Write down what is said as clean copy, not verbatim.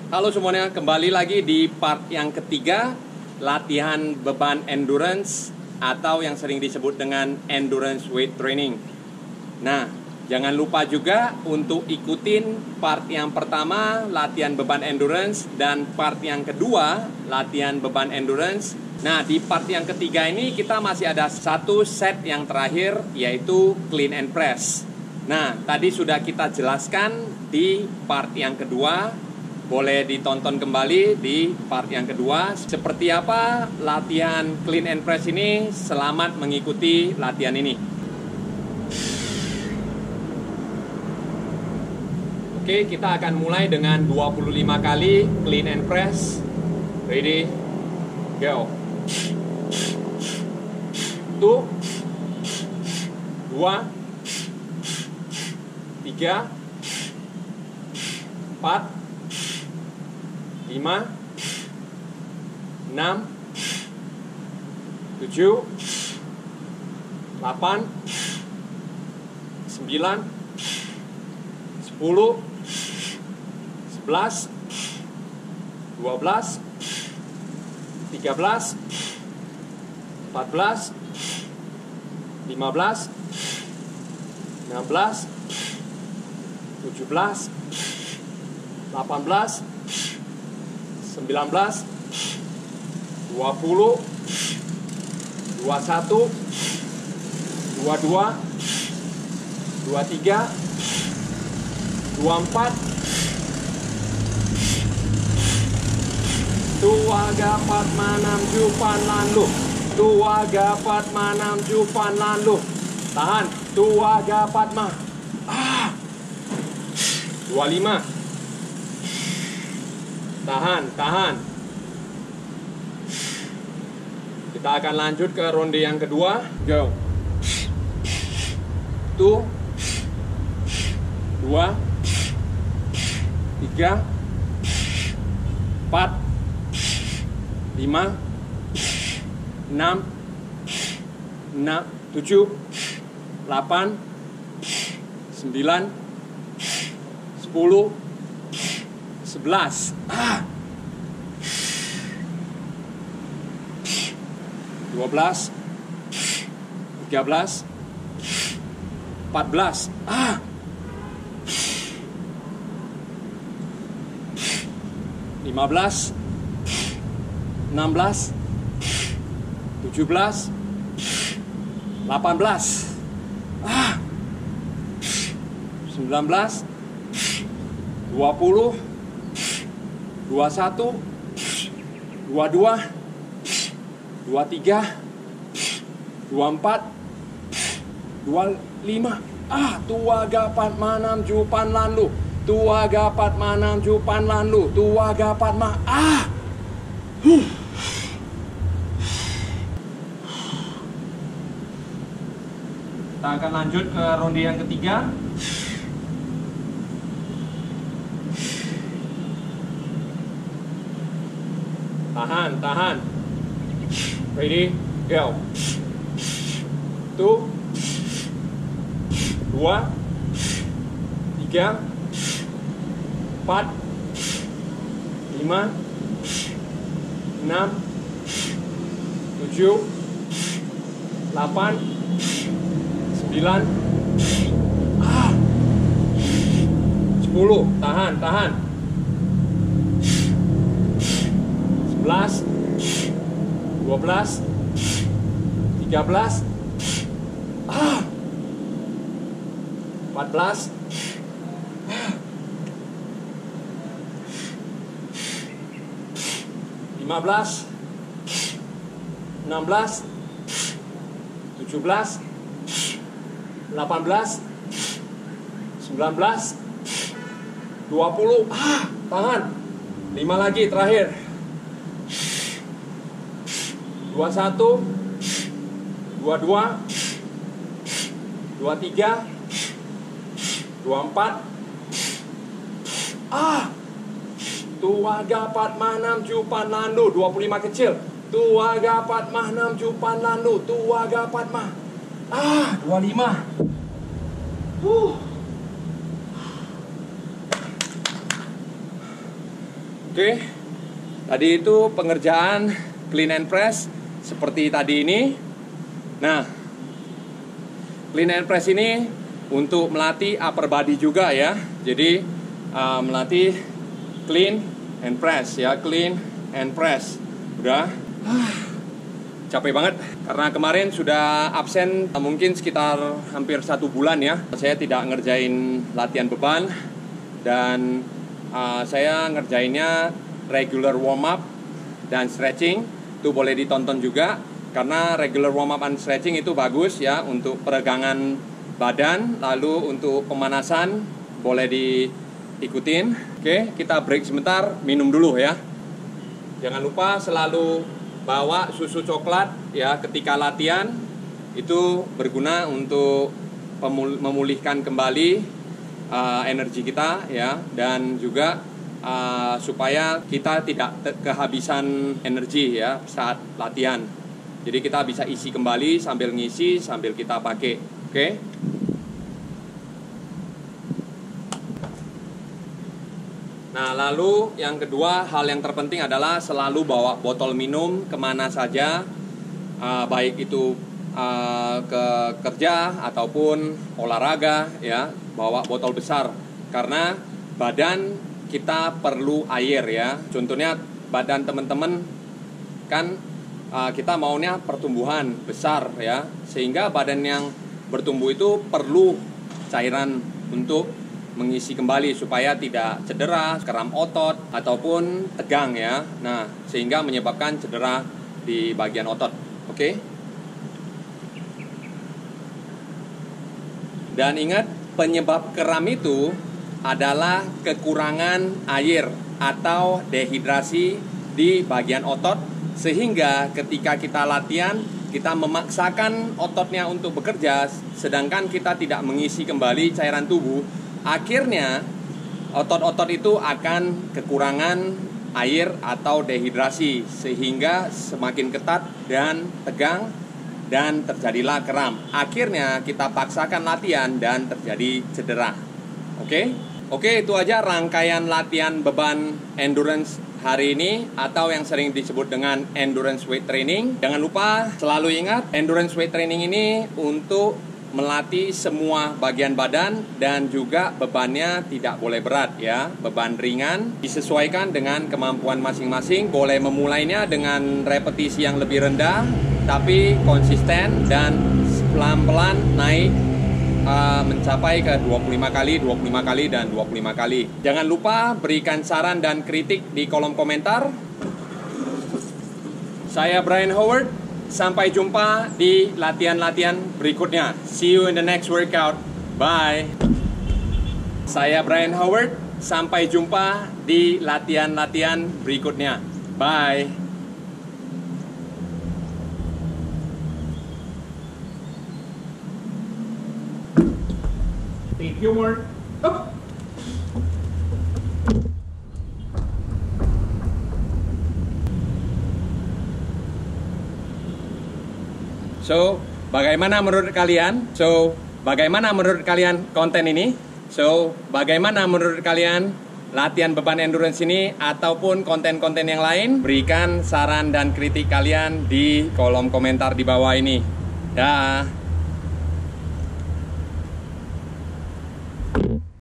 Halo semuanya, kembali lagi di part yang ketiga, latihan beban endurance atau yang sering disebut dengan endurance weight training. Nah, jangan lupa juga untuk ikutin part yang pertama, latihan beban endurance, dan part yang kedua, latihan beban endurance. Nah, di part yang ketiga ini kita masih ada satu set yang terakhir, yaitu clean and press. Nah, tadi sudah kita jelaskan di part yang kedua. Boleh ditonton kembali di part yang kedua. Seperti apa latihan clean and press ini. Selamat mengikuti latihan ini. Oke, kita akan mulai dengan 25 kali clean and press. Ready, go. 1, 2, 3, 4, 5, 6, 7, 8, 9, 10, 11, 12, 13, 14, 15, 16, 17, 18, 19, 20, 21, 22, 23, 24, Tua gapat manamjupan lalu. Tua gapat manamjupan lalu. Tahan. Tua gapat mah. 25. Tahan. Kita akan lanjut ke ronde yang kedua. Go. 1, 2, 3, 4, 5, 6, 7, 8, 9, 10, 11, 12, 13, 14, 15, 16, 17, 18, 19, 20, 21, 22, 23, 24, 25. Tua gapat manamjupan lalu. Tua gapat manamjupan lalu. Tua gapat mah. Kita akan lanjut ke ronde yang ketiga. Tahan. Ready, go. 1, 2, 3, 4, 5, 6, 7, 8, 9, 10. Tahan. 11, 12, 13, 14, 15, 16, 17, 18, 19, 20. Tahan. 5 lagi terakhir. 21, 22, 23, 24. Tua gapat manamjupan lalu. 25 kecil. Tua gapat manamjupan lalu. Tua gapat mah. 25. Oke, tadi itu pengerjaan clean and press seperti tadi ini. Nah, clean and press ini untuk melatih upper body juga ya. Jadi melatih clean and press ya, clean and press. Udah capek banget karena kemarin sudah absen mungkin sekitar hampir 1 bulan ya. Saya tidak ngerjain latihan beban dan saya ngerjainnya regular warm up dan stretching. Itu boleh ditonton juga karena regular warm up and stretching itu bagus ya untuk peregangan badan, lalu untuk pemanasan boleh diikutin. Oke, kita break sebentar, minum dulu ya. Jangan lupa selalu bawa susu coklat ya ketika latihan. Itu berguna untuk memulihkan kembali energi kita ya, dan juga supaya kita tidak kehabisan energi ya saat latihan. Jadi kita bisa isi kembali sambil ngisi sambil kita pakai. Oke? Nah, lalu yang kedua, hal yang terpenting adalah selalu bawa botol minum kemana saja, baik itu ke kerja ataupun olahraga ya, bawa botol besar karena badan kita perlu air ya. Contohnya badan teman-teman kan kita maunya pertumbuhan besar ya, sehingga badan yang bertumbuh itu perlu cairan untuk mengisi kembali supaya tidak cedera, kram otot ataupun tegang ya. Nah, sehingga menyebabkan cedera di bagian otot. Oke? Dan ingat, penyebab kram itu adalah kekurangan air atau dehidrasi di bagian otot, sehingga ketika kita latihan kita memaksakan ototnya untuk bekerja sedangkan kita tidak mengisi kembali cairan tubuh. Akhirnya otot-otot itu akan kekurangan air atau dehidrasi sehingga semakin ketat dan tegang dan terjadilah kram. Akhirnya kita paksakan latihan dan terjadi cedera. Oke? Oke, itu aja rangkaian latihan beban endurance hari ini atau yang sering disebut dengan endurance weight training. Jangan lupa selalu ingat endurance weight training ini untuk melatih semua bagian badan dan juga bebannya tidak boleh berat ya. Beban ringan disesuaikan dengan kemampuan masing-masing. Boleh memulainya dengan repetisi yang lebih rendah tapi konsisten dan pelan-pelan naik mencapai ke 25 kali, 25 kali dan 25 kali. Jangan lupa berikan saran dan kritik di kolom komentar. Saya Brian Howard. Sampai jumpa di latihan-latihan berikutnya. See you in the next workout. Bye. Saya Brian Howard. Sampai jumpa di latihan-latihan berikutnya. Bye. Take your work. Up. So, bagaimana menurut kalian? Bagaimana menurut kalian konten ini? Bagaimana menurut kalian latihan beban endurance ini ataupun konten-konten yang lain? Berikan saran dan kritik kalian di kolom komentar di bawah ini. Dah.